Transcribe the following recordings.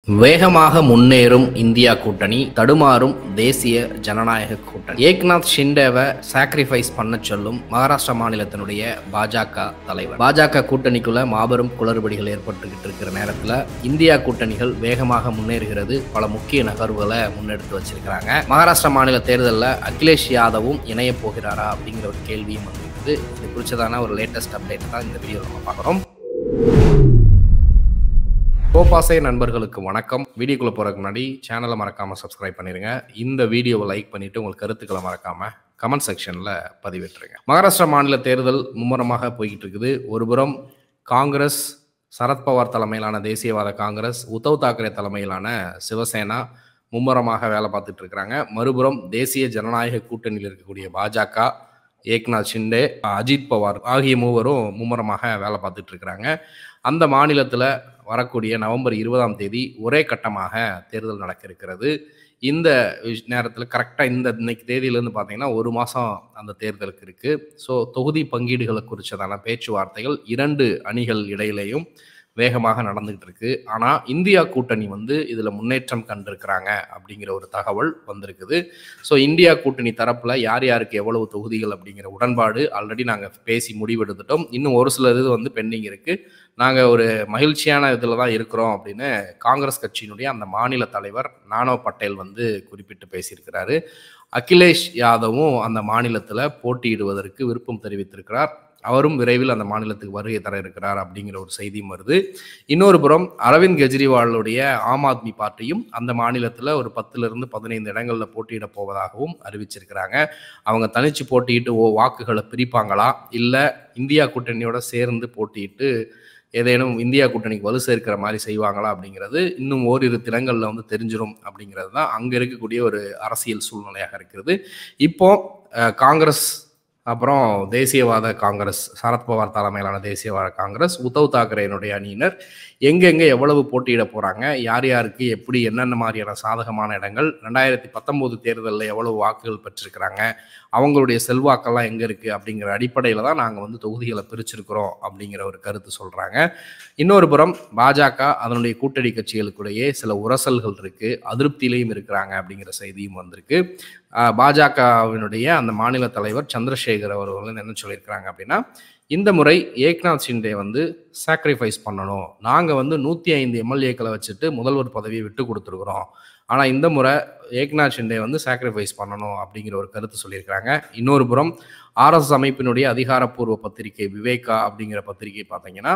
வேகமாக முன்னேறும் இந்தியா கூட்டணி, தடுமாறும் தேசிய ஜனநாயக கூட்டணி. ஏக்நாத் ஷிண்டேவை சாக்ரிஃபைஸ் பண்ண சொல்லும் மகாராஷ்டிரா மாநிலத்தினுடைய பாஜக தலைவர். பாஜக கூட்டணிக்குள்ள மாபெரும் குளறுபடிகள் ஏற்பட்டுக்கிட்டு இருக்கிற நேரத்தில் இந்தியா கூட்டணிகள் வேகமாக முன்னேறுகிறது. பல முக்கிய நகர்வுகளை முன்னெடுத்து வச்சிருக்கிறாங்க. மகாராஷ்டிரா மாநில தேர்தலில் அகிலேஷ் யாதவும் இணைய போகிறாரா அப்படிங்கிற ஒரு கேள்வியும் வந்துருக்குது. இது குறிச்சதான ஒரு லேட்டஸ்ட் அப்டேட் தான் இந்த வீடியோவில் நம்ம பார்க்குறோம். கோபாசை நண்பர்களுக்கு வணக்கம். வீடியோக்குள்ளே போகிறதுக்கு முன்னாடி சேனலை மறக்காமல் சப்ஸ்கிரைப் பண்ணிடுங்க. இந்த வீடியோவை லைக் பண்ணிவிட்டு உங்கள் கருத்துக்களை மறக்காமல் கமெண்ட் செக்ஷனில் பதிவிட்டுருங்க. மகாராஷ்டிரா மாநில தேர்தல் மும்முரமாக போய்கிட்டு இருக்குது. ஒருபுறம் காங்கிரஸ், சரத்பவார் தலைமையிலான தேசியவாத காங்கிரஸ், உத்தவ் தாக்கரே தலைமையிலான சிவசேனா மும்முரமாக வேலை பார்த்துட்டு இருக்கிறாங்க. மறுபுறம் தேசிய ஜனநாயக கூட்டணியில் இருக்கக்கூடிய பாஜக, ஏக்நாத் ஷிண்டே, அஜித் பவார் ஆகிய மூவரும் மும்முரமாக வேலை பார்த்துட்டு இருக்கிறாங்க. அந்த மாநிலத்தில் வரக்கூடிய நவம்பர் 20ஆம் தேதி ஒரே கட்டமாக தேர்தல் நடக்க இருக்கிறது. இந்த நேரத்தில் கரெக்டாக இன்னைக்கு தேதியிலேருந்து பார்த்தீங்கன்னா ஒரு மாதம் அந்த தேர்தலுக்கு இருக்குது. ஸோ தொகுதி பங்கீடுகளை குறித்ததான பேச்சுவார்த்தைகள் இரண்டு அணிகள் இடையிலையும் வேகமாக நடந்துகிட்டு இருக்கு. ஆனால் இந்தியா கூட்டணி இதில் முன்னேற்றம் கண்டிருக்கிறாங்க அப்படிங்கிற ஒரு தகவல் வந்திருக்குது. ஸோ இந்தியா கூட்டணி தரப்பில் யார் யாருக்கு எவ்வளவு தொகுதிகள் அப்படிங்கிற உடன்பாடு ஆல்ரெடி நாங்கள் பேசி முடிவெடுத்துட்டோம். இன்னும் ஒரு சில இது பெண்டிங் இருக்குது. நாங்கள் ஒரு மகிழ்ச்சியான இதில் தான் இருக்கிறோம் அப்படின்னு காங்கிரஸ் கட்சியினுடைய அந்த மாநில தலைவர் நானவ் பட்டேல் குறிப்பிட்டு பேசியிருக்கிறாரு. அகிலேஷ் யாதவும் அந்த மாநிலத்தில் போட்டியிடுவதற்கு விருப்பம் தெரிவித்திருக்கிறார். அவரும் விரைவில் அந்த மாநிலத்துக்கு வருகை தர இருக்கிறார் அப்படிங்கிற ஒரு செய்தியும் வருது. இன்னொரு புறம் அரவிந்த் கெஜ்ரிவாலுடைய ஆம் ஆத்மி பார்ட்டியும் அந்த மாநிலத்தில் ஒரு 10லிருந்து 15 இடங்களில் போட்டியிட போவதாகவும் அறிவிச்சிருக்கிறாங்க. அவங்க தனிச்சு போட்டியிட்டு வாக்குகளை பிரிப்பாங்களா, இல்லை இந்தியா கூட்டணியோட சேர்ந்து போட்டியிட்டு ஏதேனும் இந்தியா கூட்டணிக்கு வலு சேர்க்கிற மாதிரி செய்வாங்களா அப்படிங்கிறது இன்னும் ஓரிரு தினங்களில் தெரிஞ்சிடும் அப்படிங்கிறது தான் அங்கே இருக்கக்கூடிய ஒரு அரசியல் சூழ்நிலையாக இருக்கிறது. இப்போ காங்கிரஸ், அப்புறம் தேசியவாத காங்கிரஸ், சரத்பவார் தலைமையிலான தேசியவாத காங்கிரஸ், உத்தவ் தாக்கரேனுடைய அணியினர் எங்கெங்கே எவ்வளவு போட்டியிட போகிறாங்க, யார் யாருக்கு எப்படி என்னென்ன மாதிரியான சாதகமான இடங்கள், 2019 தேர்தலில் எவ்வளவு வாக்குகள் பெற்றிருக்கிறாங்க, அவங்களுடைய செல்வாக்கெல்லாம் எங்கே இருக்குது அப்படிங்கிற அடிப்படையில் தான் நாங்கள் தொகுதிகளை பிரிச்சிருக்கிறோம் அப்படிங்கிற ஒரு கருத்து சொல்கிறாங்க. இன்னொரு புறம் பாஜக அதனுடைய கூட்டணி கட்சிகளுக்குள்ளேயே சில உரசல்கள் இருக்குது, அதிருப்தியிலையும் இருக்கிறாங்க அப்படிங்கிற செய்தியும் வந்திருக்கு. பாஜகவினுடைய அந்த மாநில தலைவர் சந்திரசேகர் அவர்கள் என்ன சொல்லியிருக்கிறாங்க அப்படின்னா, இந்த முறை ஏக்நாத் ஷிண்டே சாக்ரிஃபைஸ் பண்ணணும். நாங்கள் 105 எம்எல்ஏக்களை வச்சுட்டு முதல்வர் பதவியை விட்டு கொடுத்துருக்குறோம். ஆனால் இந்த முறை ஏக்நாத் ஷிண்டே சாக்ரிஃபைஸ் பண்ணணும் அப்படிங்கிற ஒரு கருத்து சொல்லியிருக்கிறாங்க. இன்னொரு புறம் ஆர்எஸ்எஸ் அமைப்பினுடைய அதிகாரப்பூர்வ பத்திரிகை விவேகா அப்படிங்கிற பத்திரிகை பார்த்தீங்கன்னா,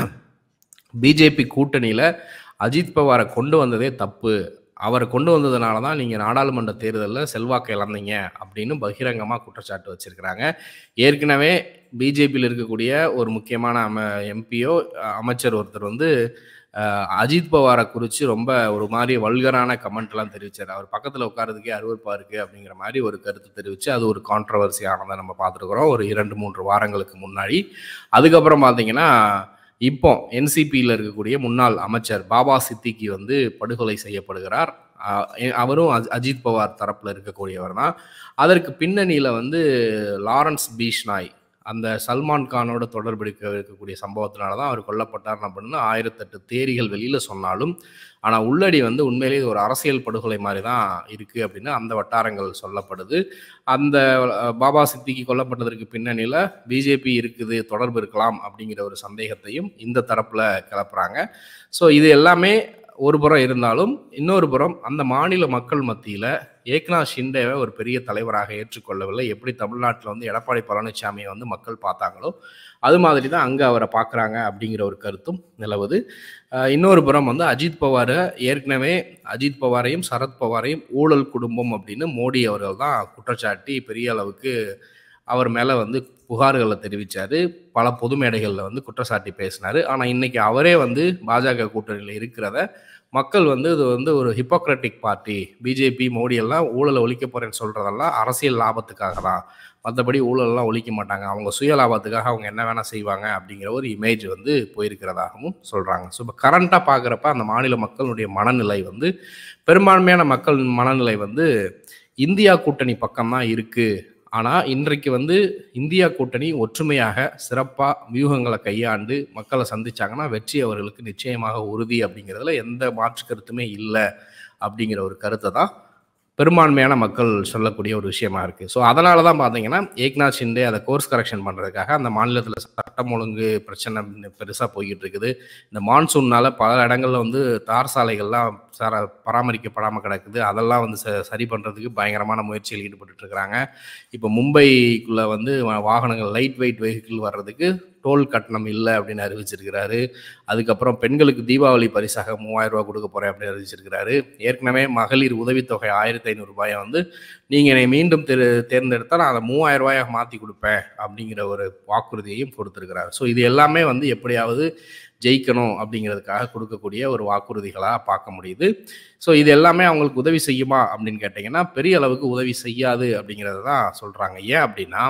பிஜேபி கூட்டணியில் அஜித் பவாரை கொண்டு வந்ததே தப்பு, அவர் கொண்டு வந்ததுனால தான் நீங்கள் நாடாளுமன்ற தேர்தலில் செல்வாக்கு இழந்தீங்க அப்படின்னு பகிரங்கமாக குற்றச்சாட்டு வச்சுருக்கிறாங்க. ஏற்கனவே பிஜேபியில் இருக்கக்கூடிய ஒரு முக்கியமான எம்பியோ அமைச்சர் ஒருத்தர் அஜித் பவாரை குறித்து ரொம்ப ஒரு மாதிரி வல்கரான கமெண்ட்லாம் தெரிவித்தார். அவர் பக்கத்தில் உட்காரதுக்கே அருவருப்பாக இருக்குது அப்படிங்கிற மாதிரி ஒரு கருத்து தெரிவித்து அது ஒரு கான்ட்ரவர்சி ஆனதை நம்ம பார்த்துருக்குறோம் ஒரு 2-3 வாரங்களுக்கு முன்னாடி. அதுக்கப்புறம் பார்த்தீங்கன்னா இப்போ என்சிபியில் இருக்கக்கூடிய முன்னாள் அமைச்சர் பாபா சித்திகி படுகொலை செய்யப்படுகிறார். அவரும் அஜித் பவார் தரப்பில் இருக்கக்கூடியவர் தான். அதற்கு பின்னணியில் லாரன்ஸ் பீஷ்னாய், அந்த சல்மான் கானோட தொடர்பு இருக்கக்கூடிய சம்பவத்தினால தான் அவர் கொல்லப்பட்டார் அப்படின்னு 1008 தேரிகள் வெளியில் சொன்னாலும், ஆனால் உள்ளடி உண்மையிலேயே ஒரு அரசியல் படுகொலை மாதிரி தான் இருக்குது அப்படின்னு அந்த வட்டாரங்கள் சொல்லப்படுது. அந்த பாபா சித்திக்கு கொல்லப்பட்டதற்கு பின்னணியில் பிஜேபி இருக்குது, தொடர்பு இருக்கலாம் அப்படிங்கிற ஒரு சந்தேகத்தையும் இந்த தரப்பில் கிளப்புறாங்க. ஸோ இது எல்லாமே ஒரு புறம் இருந்தாலும், இன்னொரு புறம் அந்த மாநில மக்கள் மத்தியில் ஏக்நாத் ஷிண்டேவை ஒரு பெரிய தலைவராக ஏற்றுக்கொள்ளவில்லை. எப்படி தமிழ்நாட்டில் எடப்பாடி பழனிசாமியை மக்கள் பார்த்தாங்களோ அது மாதிரி தான் அங்கே அவரை பார்க்குறாங்க அப்படிங்கிற ஒரு கருத்தும் நிலவுது. இன்னொரு புறம் அஜித் பவாரை ஏற்கனவே அஜித் பவாரையும் சரத் பவாரையும் ஊழல் குடும்பம் அப்படின்னு மோடி அவர்கள் தான் குற்றச்சாட்டி பெரிய அளவுக்கு அவர் மேலே புகார்களை தெரிவித்தார். பல பொது மேடைகளில் குற்றச்சாட்டி பேசினார். ஆனால் இன்றைக்கி அவரே பாஜக கூட்டணியில் இருக்கிறத மக்கள் இது ஒரு ஹிப்போக்ரட்டிக் பார்ட்டி, பிஜேபி மோடி எல்லாம் ஊழலை ஒழிக்க போகிறேன்னு சொல்கிறதெல்லாம் அரசியல் லாபத்துக்காக தான், மற்றபடி ஊழலெல்லாம் ஒழிக்க மாட்டாங்க, அவங்க சுய லாபத்துக்காக அவங்க என்ன வேணால் செய்வாங்க அப்படிங்கிற ஒரு இமேஜ் போயிருக்கிறதாகவும் சொல்கிறாங்க. ஸோ இப்போ கரண்ட்டாக பார்க்குறப்ப அந்த மாநில மக்களுடைய மனநிலை பெரும்பான்மையான மக்கள் மனநிலை இந்தியா கூட்டணி பக்கம்தான் இருக்குது ஆனால் இன்றைக்கு வந்து இந்தியா கூட்டணி ஒற்றுமையாக சிறப்பாக வியூகங்களை கையாண்டு மக்களை சந்திச்சாங்கன்னா வெற்றி அவர்களுக்கு நிச்சயமாக உறுதி அப்படிங்கிறதுல எந்த மாற்று கருத்துமே இல்லை அப்படிங்கிற ஒரு கருத்தை தான் பெரும்பான்மையான மக்கள் சொல்லக்கூடிய ஒரு விஷயமா இருக்குது. ஸோ அதனால தான் பார்த்தீங்கன்னா ஏக்நாத் ஷிண்டே அதை கோர்ஸ் கரெக்ஷன் பண்ணுறதுக்காக அந்த மாநிலத்தில் சட்டம் ஒழுங்கு பிரச்சனை பெருசாக போய்கிட்டு இருக்குது. இந்த மான்சூன்னால் பல இடங்களில் வந்து தார் சாலைகள்லாம் பராமரிக்கப்படாமல் கிடக்குது. அதெல்லாம் வந்து சரி பண்ணுறதுக்கு பயங்கரமான முயற்சியில் ஈடுபட்டு இருக்கிறாங்க. இப்போ மும்பைக்குள்ளே வந்து வாகனங்கள் லைட் வெயிட் வெஹிக்கிள் வர்றதுக்கு டோல் கட்டணம் இல்லை அப்படின்னு அறிவிச்சிருக்கிறாரு. அதுக்கப்புறம் பெண்களுக்கு தீபாவளி பரிசாக 3000 ரூபா கொடுக்க போகிறேன் அப்படின்னு அறிவிச்சிருக்கிறாரு. ஏற்கனவே மகளிர் உதவித்தொகை 1500 ரூபாயை வந்து நீங்கள் என்னை மீண்டும் தேர்ந்தெடுத்தால் நான் அதை 3000 ரூபாயாக மாற்றி கொடுப்பேன் அப்படிங்கிற ஒரு வாக்குறுதியையும் கொடுத்துருக்கிறார். ஸோ இது எல்லாமே வந்து எப்படியாவது ஜெயிக்கணும் அப்படிங்கிறதுக்காக கொடுக்கக்கூடிய ஒரு வாக்குறுதிகளாக பார்க்க முடியுது. ஸோ இது எல்லாமே அவங்களுக்கு உதவி செய்யுமா அப்படின்னு கேட்டிங்கன்னா பெரிய அளவுக்கு உதவி செய்யாது அப்படிங்கிறத தான் சொல்கிறாங்க. ஏன் அப்படின்னா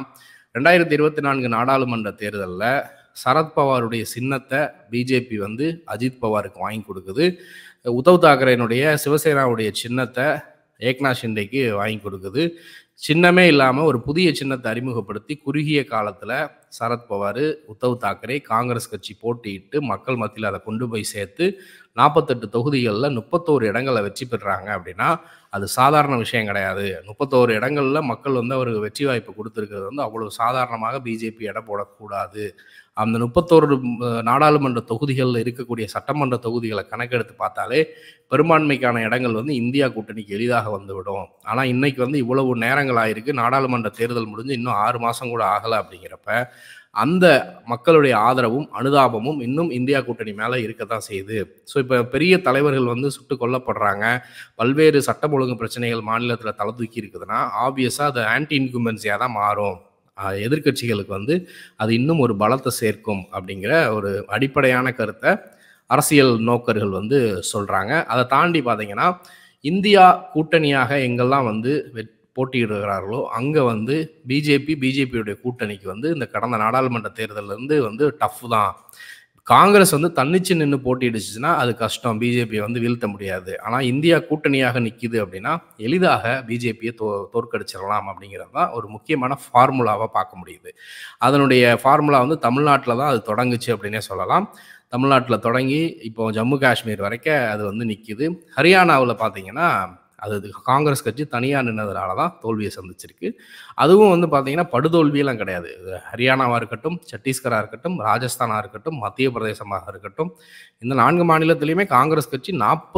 2024 நாடாளுமன்ற தேர்தலில் சரத்பவாருடைய சின்னத்தை பிஜேபி வந்து அஜித் பவாருக்கு வாங்கி கொடுக்குது. உத்தவ் தாக்கரேனுடைய சிவசேனாவுடைய சின்னத்தை ஏக்நாத் ஷிண்டேக்கு வாங்கி கொடுக்குது. சின்னமே இல்லாமல் ஒரு புதிய சின்னத்தை அறிமுகப்படுத்தி குறுகிய காலத்தில் சரத்பவார், உத்தவ் தாக்கரே, காங்கிரஸ் கட்சி போட்டியிட்டு மக்கள் மத்தியில் அதை கொண்டு போய் சேர்த்து 48 தொகுதிகளில் 31 இடங்களை வெற்றி பெறுறாங்க அப்படின்னா அது சாதாரண விஷயம் கிடையாது. 31 இடங்களில் மக்கள் வந்து அவருக்கு வெற்றி வாய்ப்பு கொடுத்துருக்கிறது வந்து அவ்வளோ சாதாரணமாக பிஜேபி எடை போடக்கூடாது. அந்த 31 நாடாளுமன்ற தொகுதிகளில் இருக்கக்கூடிய சட்டமன்ற தொகுதிகளை கணக்கெடுத்து பார்த்தாலே பெரும்பான்மைக்கான இடங்கள் வந்து இந்தியா கூட்டணிக்கு எளிதாக வந்துவிடும். ஆனால் இன்னைக்கு வந்து இவ்வளவு நேரங்கள் ஆயிருக்கு. நாடாளுமன்ற தேர்தல் முடிஞ்சு இன்னும் 6 மாதம் கூட ஆகலை. அப்படிங்கிறப்ப அந்த மக்களுடைய ஆதரவும் அனுதாபமும் இன்னும் இந்தியா கூட்டணி மேலே இருக்க தான் செய்யுது. ஸோ இப்போ பெரிய தலைவர்கள் வந்து சுட்டு கொல்லப்படுறாங்க, பல்வேறு சட்டம் ஒழுங்கு பிரச்சனைகள் மாநிலத்தில் தலை தூக்கி இருக்குதுன்னா ஆப்வியஸாக அது ஆன்டி இன்குமென்சியாக தான் மாறும். எதிர்கட்சிகளுக்கு வந்து அது இன்னும் ஒரு பலத்தை சேர்க்கும் அப்படிங்கிற ஒரு அடிப்படையான கருத்தை அரசியல் நோக்கர்கள் வந்து சொல்கிறாங்க. அதை தாண்டி பார்த்தீங்கன்னா இந்தியா கூட்டணியாக எங்கெல்லாம் வந்து போட்டியிடுகிறார்களோ அங்கே வந்து பிஜேபியுடைய கூட்டணிக்கு வந்து இந்த கடந்த நாடாளுமன்ற தேர்தலிருந்து வந்து டஃப் தான். காங்கிரஸ் வந்து தன்னிச்சு நின்று போட்டியிடுச்சுன்னா அது கஷ்டம், பிஜேபியை வந்து வீழ்த்த முடியாது. ஆனால் இந்தியா கூட்டணியாக நிற்கிது அப்படின்னா எளிதாக பிஜேபியை தோற்கடிச்சிடலாம் அப்படிங்கிறது தான் ஒரு முக்கியமான ஃபார்முலாவாக பார்க்க முடியுது. அதனுடைய ஃபார்முலா வந்து தமிழ்நாட்டில் தான் அது தொடங்குச்சு அப்படின்னே சொல்லலாம். தமிழ்நாட்டில் தொடங்கி இப்போ ஜம்மு காஷ்மீர் வரைக்கும் அது வந்து நிற்கிது. ஹரியானாவில் பார்த்தீங்கன்னா அது காங்கிரஸ் கட்சி தனியாக நின்றதுனால தான் தோல்வியை சந்திச்சிருக்கு. அதுவும் வந்து பார்த்தீங்கன்னா படுதோல்வியெல்லாம் கிடையாது. ஹரியானாவாக இருக்கட்டும், சத்தீஸ்கராக இருக்கட்டும், ராஜஸ்தானாக இருக்கட்டும், மத்திய பிரதேசமாக இருக்கட்டும், இந்த 4 மாநிலத்திலையுமே காங்கிரஸ் கட்சி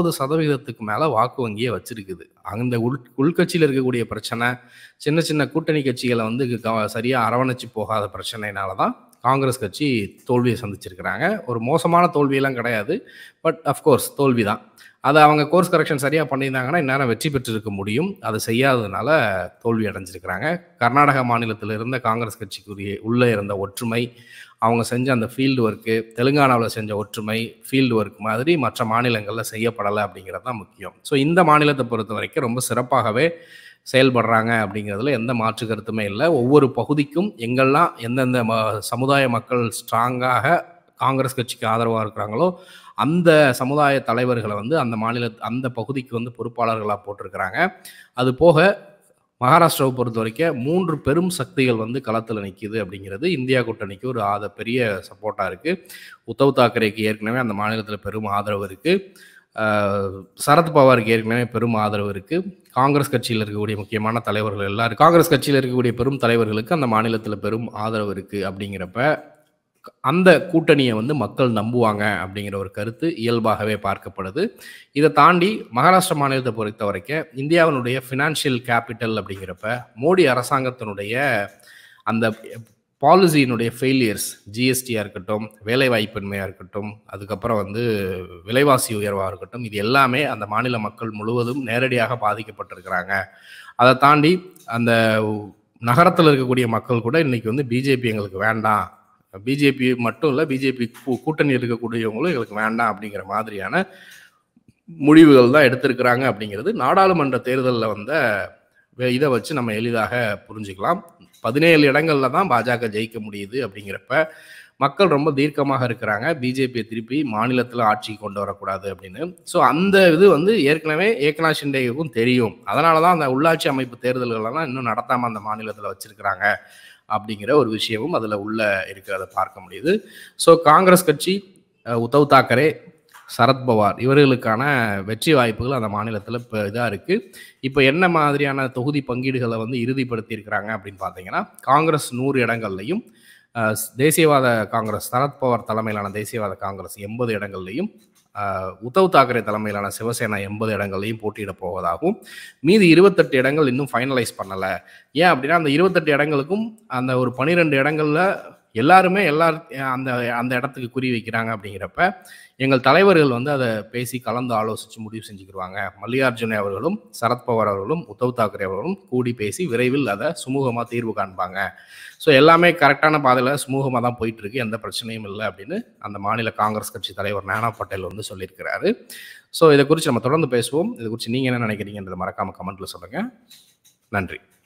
40% மேலே வாக்கு வங்கியை வச்சிருக்குது. அந்த உள்கட்சியில் இருக்கக்கூடிய பிரச்சனை, சின்ன சின்ன கூட்டணி கட்சிகளை வந்து சரியாக அரவணைச்சு போகாத பிரச்சனைனால தான் காங்கிரஸ் கட்சி தோல்வியை சந்திச்சிருக்கிறாங்க. ஒரு மோசமான தோல்வியெல்லாம் கிடையாது, பட் அஃப்கோர்ஸ் தோல்வி தான். அதை அவங்க கோர்ஸ் கரெக்ஷன் சரியாக பண்ணியிருந்தாங்கன்னா இந்நேரம் வெற்றி பெற்றிருக்க முடியும். அதை செய்யாததுனால தோல்வி அடைஞ்சிருக்கிறாங்க. கர்நாடக மாநிலத்தில் இருந்த காங்கிரஸ் கட்சிக்குரிய உள்ளே இருந்த ஒற்றுமை, அவங்க செஞ்ச அந்த ஃபீல்டு ஒர்க்கு, தெலுங்கானாவில் செஞ்ச ஒற்றுமை ஃபீல்டு ஒர்க் மாதிரி மற்ற மாநிலங்களில் செய்யப்படலை அப்படிங்கிறது தான் முக்கியம். ஸோ இந்த மாநிலத்தை பொறுத்த வரைக்கும் ரொம்ப சிறப்பாகவே செயல்படுறாங்க அப்படிங்கிறதுல எந்த மாற்று கருத்துமே இல்லை. ஒவ்வொரு பகுதிக்கும் எங்கெல்லாம் எந்தெந்த சமுதாய மக்கள் ஸ்ட்ராங்காக காங்கிரஸ் கட்சிக்கு ஆதரவாக இருக்கிறாங்களோ அந்த சமுதாய தலைவர்களை வந்து அந்த பகுதிக்கு வந்து பொறுப்பாளர்களாக போட்டிருக்கிறாங்க. அது போக மகாராஷ்டிராவை பொறுத்த வரைக்கும் 3 பெரும் சக்திகள் வந்து களத்தில் நிற்கிது அப்படிங்கிறது இந்தியா கூட்டணிக்கு ஒரு பெரிய சப்போர்ட்டாக இருக்குது. உத்தவ் தாக்கரேக்கு ஏற்கனவே அந்த மாநிலத்தில் பெரும் ஆதரவு இருக்குது. சரத்பவாருக்கு ஏற்கனவே பெரும் ஆதரவு இருக்குது. காங்கிரஸ் கட்சியில் இருக்கக்கூடிய முக்கியமான தலைவர்கள் எல்லாரும் காங்கிரஸ் கட்சியில் இருக்கக்கூடிய பெரும் தலைவர்களுக்கு அந்த மாநிலத்தில் பெரும் ஆதரவு இருக்குது. அப்படிங்கிறப்ப அந்த கூட்டணியை வந்து மக்கள் நம்புவாங்க அப்படிங்கிற ஒரு கருத்து இயல்பாகவே பார்க்கப்படுது. இதை தாண்டி மகாராஷ்டிரா மாநிலத்தை பொறுத்த வரைக்கும் இந்தியாவினுடைய ஃபினான்ஷியல் கேபிட்டல் அப்படிங்கிறப்ப மோடி அரசாங்கத்தினுடைய அந்த பாலிசியினுடைய ஃபெயிலியர்ஸ், ஜிஎஸ்டியாக இருக்கட்டும், வேலைவாய்ப்பின்மையாக இருக்கட்டும், அதுக்கப்புறம் வந்து விலைவாசி உயர்வாக இருக்கட்டும், இது எல்லாமே அந்த மாநில மக்கள் முழுவதும் நேரடியாக பாதிக்கப்பட்டிருக்கிறாங்க. அதை தாண்டி அந்த நகரத்தில் இருக்கக்கூடிய மக்கள் கூட இன்றைக்கி வந்து பிஜேபி எங்களுக்கு வேண்டாம், பிஜேபி மட்டும் இல்லை பிஜேபி கூட்டணி இருக்கக்கூடியவங்களும் எங்களுக்கு வேண்டாம் அப்படிங்கிற மாதிரியான முடிவுகள் தான் எடுத்திருக்கிறாங்க. அப்படிங்கிறது நாடாளுமன்ற தேர்தலில் வந்த இதை வச்சு நம்ம எளிதாக புரிஞ்சுக்கலாம். 17 இடங்களில் தான் பாஜக ஜெயிக்க முடியுது. அப்படிங்கிறப்ப மக்கள் ரொம்ப தீர்க்கமாக இருக்கிறாங்க, பிஜேபியை திருப்பி மாநிலத்தில் ஆட்சி கொண்டு வரக்கூடாது அப்படின்னு. ஸோ அந்த இது வந்து ஏற்கனவே ஏக்நாத் ஷிண்டேவுக்கும் தெரியும். அதனால தான் அந்த உள்ளாட்சி அமைப்பு தேர்தல்களெல்லாம் இன்னும் நடத்தாமல் அந்த மாநிலத்தில் வச்சிருக்கிறாங்க அப்படிங்கிற ஒரு விஷயமும் அதில் உள்ள இருக்கிறத பார்க்க முடியுது. ஸோ காங்கிரஸ் கட்சி, உத்தவ் தாக்கரே, சரத்பவார் இவர்களுக்கான வெற்றி வாய்ப்புகள் அந்த மாநிலத்தில் இப்போ இதாக இருக்குது. இப்போ என்ன மாதிரியான தொகுதி பங்கீடுகளை வந்து இறுதிப்படுத்தியிருக்கிறாங்க அப்படின்னு பார்த்தீங்கன்னா, காங்கிரஸ் 100 இடங்கள்லையும், தேசியவாத காங்கிரஸ் சரத்பவார் தலைமையிலான தேசியவாத காங்கிரஸ் 80 இடங்கள்லையும், உத்தவ் தாக்கரே தலைமையிலான சிவசேனா 80 இடங்களையும் போட்டியிட போவதாகவும், மீதி 28 இடங்கள் இன்னும் ஃபைனலைஸ் பண்ணலை. ஏன் அப்படின்னா அந்த 28 இடங்களுக்கும் அந்த ஒரு 12 இடங்களில் எல்லாருமே அந்த அந்த இடத்துக்கு குறி வைக்கிறாங்க. அப்படிங்கிறப்ப எங்கள் தலைவர்கள் வந்து அதை பேசி கலந்து ஆலோசித்து முடிவு செஞ்சுக்கிடுவாங்க. மல்லிகார்ஜுன அவர்களும் சரத்பவார் அவர்களும் உத்தவ் தாக்கரே அவர்களும் கூடி பேசி விரைவில் அதை சுமூகமாக தீர்வு காண்பாங்க. ஸோ எல்லாமே கரெக்டான பாதையில் சுமூகமாக தான் போயிட்டுருக்கு, எந்த பிரச்சனையும் இல்லை அப்படின்னு அந்த மாநில காங்கிரஸ் கட்சி தலைவர் நானா பட்டேல் வந்து சொல்லியிருக்கிறாரு. ஸோ இதை குறித்து நம்ம தொடர்ந்து பேசுவோம். இதை குறித்து நீங்கள் என்ன நினைக்கிறீங்கன்றதை மறக்காமல் கமெண்ட்டில் சொல்லுங்கள். நன்றி.